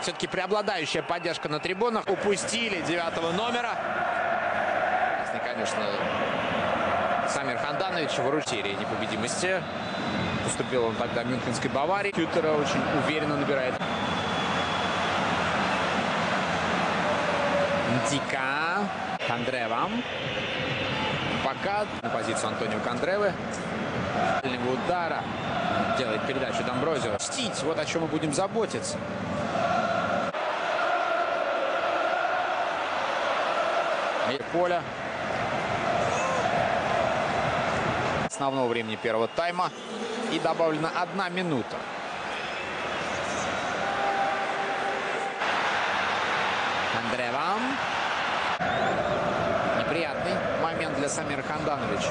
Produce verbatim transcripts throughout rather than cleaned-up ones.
Все-таки преобладающая поддержка на трибунах. Упустили девятого номера. Если, конечно, Самир Ханданович в рутире непобедимости. Поступил он тогда в Мюнхенской Баварии. Кютера очень уверенно набирает. Ндика. Кандрева. Пока на позицию Антонио Кандревы. Удара. Делает передачу Домброзио. Чтить. Вот о чем мы будем заботиться. И поля. Основного времени первого тайма. И добавлена одна минута. Кандрева. Неприятный момент для Самира Хандановича.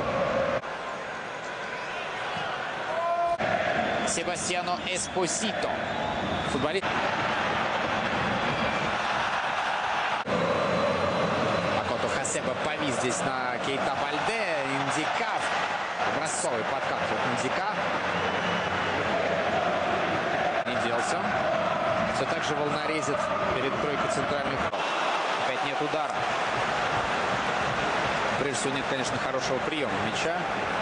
Себастьяно Эспосито. Футболист. Макото Хасеба повис здесь на Кейта Бальде. Ндика. Образцовый подкат от Ндика. Не делся. Все так же волнорезит перед тройкой центральных. Опять нет удара. Прежде всего нет, конечно, хорошего приема мяча.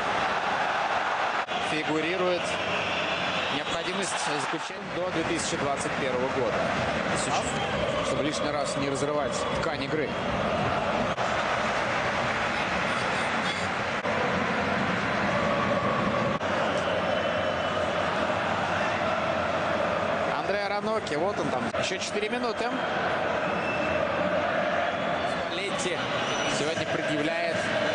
Фигурирует необходимость заключения до две тысячи двадцать первого года. Чтобы лишний раз не разрывать ткань игры. Андреа Раноки, вот он там. Еще четыре минуты. Спалетти сегодня предъявляет